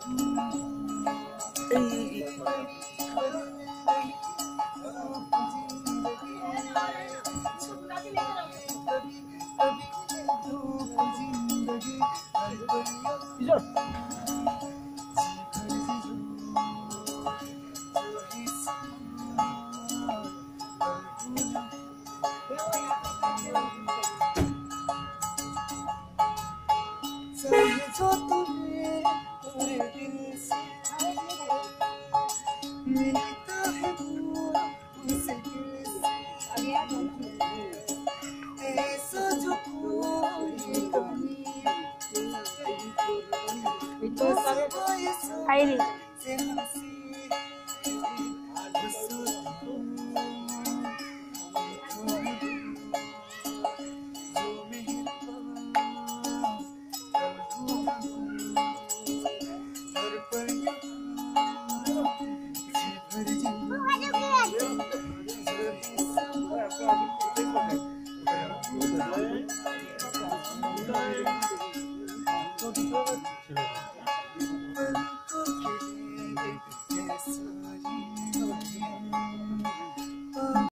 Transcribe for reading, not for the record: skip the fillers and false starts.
जो तुम्हें पूरे दिल से मिलता है वो उसे दिल से ऐसा जो कोई कमी से हंसी Thank you.